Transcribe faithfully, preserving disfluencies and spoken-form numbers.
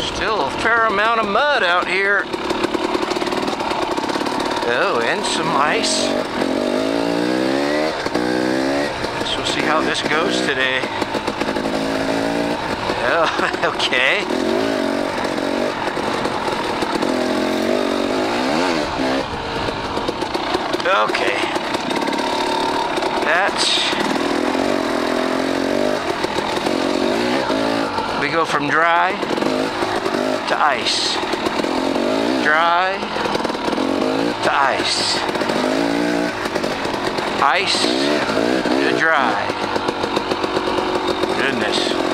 Still a fair amount of mud out here. Oh, and some ice. So we'll see how this goes today. Oh, okay. Okay. That's... We go from dry to ice. Dry to ice. Ice to dry. Goodness.